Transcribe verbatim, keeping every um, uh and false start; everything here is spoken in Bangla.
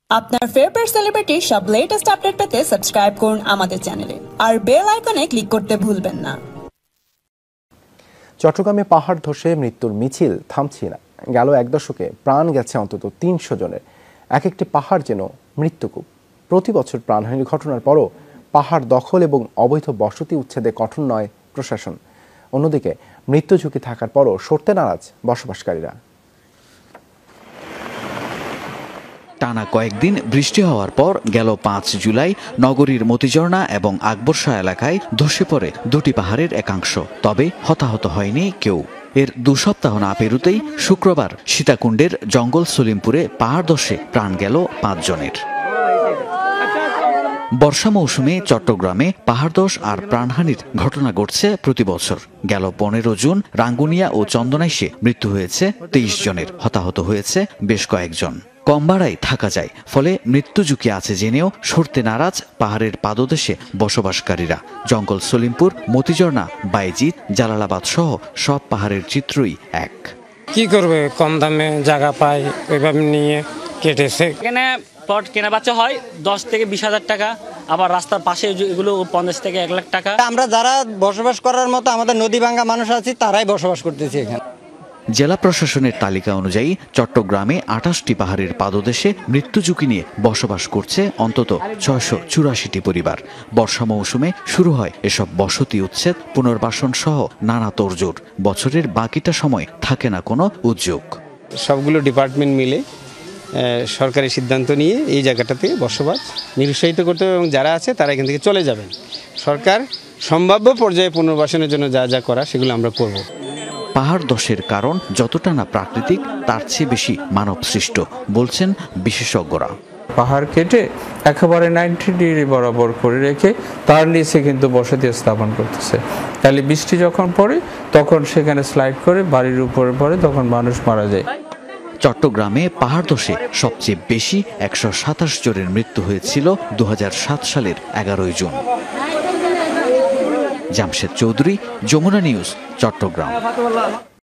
আপনার ফেভারিট সেলিব্রিটির সব লেটেস্ট আপডেট পেতে সাবস্ক্রাইব করুন আমাদের চ্যানেলে আর বেল আইকনে ক্লিক করতে ভুলবেন না। চট্টগ্রামে পাহাড় ধসে মৃত্যুর মিছিল থামছে না। গেল এক দশকে প্রাণ গেছে অন্তত তিনশো জনের। এক একটি পাহাড় যেন মৃত্যুকূপ। প্রতি বছর প্রাণহানির ঘটনার পরও পাহাড় দখল এবং অবৈধ বসতি উচ্ছেদে কঠোর নয় প্রশাসন। অন্যদিকে মৃত্যু ঝুঁকি থাকার পরও সরতে নারাজ বসবাসকারীরা। টানা কয়েকদিন বৃষ্টি হওয়ার পর গেল পাঁচ জুলাই নগরীর মতিঝর্ণা এবং আকবরশাহ এলাকায় ধসে পড়ে দুটি পাহাড়ের একাংশ। তবে হতাহত হয়নি কেউ। এর দু সপ্তাহ না পেরুতেই শুক্রবার সীতাকুণ্ডের জঙ্গল সলিমপুরে পাহাড় ধসে প্রাণ গেল পাঁচজনের। বর্ষা মৌসুমে চট্টগ্রামে পাহাড়ধস আর প্রাণহানির ঘটনা ঘটছে প্রতি বছর। গেল পনেরো জুন রাঙ্গুনিয়া ও চন্দনাইশে মৃত্যু হয়েছে তেইশ জনের, হতাহত হয়েছে বেশ কয়েকজন। কম ভাড়ায় থাকা যায়, ফলে মৃত্যু ঝুঁকি আছে জেনেও সরতে নারাজ পাহাড়ের পাদদেশে বসবাসকারীরা। জঙ্গল সলিমপুর, মতিঝর্ণা, বাইজিৎ, জালালাবাদ সহ সব পাহাড়ের চিত্রই এক। কি করবে, কম দামে জায়গা পায় ওইভাবে নিয়ে কেটেছে। এখানে প্লট কেনা বাচ্চা হয় দশ থেকে বিশ হাজার টাকা, আবার রাস্তার পাশে এগুলো পঞ্চাশ থেকে এক লাখ টাকা। আমরা যারা বসবাস করার মতো আমাদের নদী ভাঙ্গা মানুষ আছি তারাই বসবাস করতেছি এখানে। জেলা প্রশাসনের তালিকা অনুযায়ী চট্টগ্রামে আটাশটি পাহাড়ের পাদদেশে মৃত্যু ঝুঁকি নিয়ে বসবাস করছে অন্তত ছয়শো চুরাশিটি পরিবার। বর্ষা মৌসুমে শুরু হয় এসব বসতি উচ্ছেদ, পুনর্বাসন সহ নানা তোড়জোড়। বছরের বাকিটা সময় থাকে না কোনো উদ্যোগ। সবগুলো ডিপার্টমেন্ট মিলে সরকারি সিদ্ধান্ত নিয়ে এই জায়গাটাতে বসবাস নিরুৎসাহিত করতে হবে এবং যারা আছে তারা এখান থেকে চলে যাবেন। সরকার সম্ভাব্য পর্যায়ে পুনর্বাসনের জন্য যা যা করা সেগুলো আমরা করব। পাহাড় ধসের কারণ যতটা না প্রাকৃতিক, তার চেয়ে বেশি মানব সৃষ্ট বলছেন বিশেষজ্ঞরা। পাহাড় কেটে একেবারে নাইনটি ডিগ্রি বরাবর করে রেখে তার নিচে কিন্তু বসতি স্থাপন করতেছে। তাহলে বৃষ্টি যখন পড়ে তখন সেখানে স্লাইড করে বাড়ির উপরে পড়ে, তখন মানুষ মারা যায়। চট্টগ্রামে পাহাড় ধসে সবচেয়ে বেশি একশো সাতাশ জনের মৃত্যু হয়েছিল দু হাজার সাত সালের এগারোই জুন। জামশেদ চৌধুরী, যমুনা নিউজ, চট্টগ্রাম।